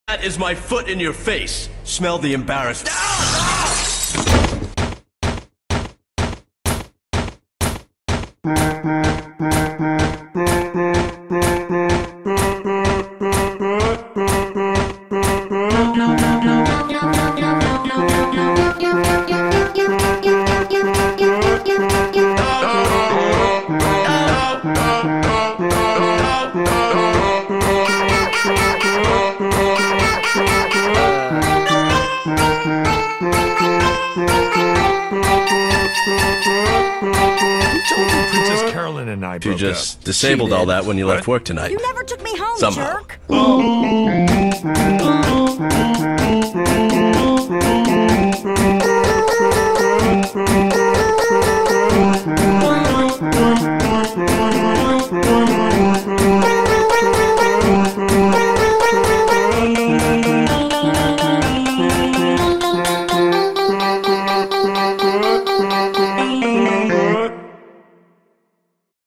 That is my foot in your face. Smell the embarrassment. Princess Carolyn and I broke up. You just disabled all that when you left work tonight. You never took me home, Somehow. jerk.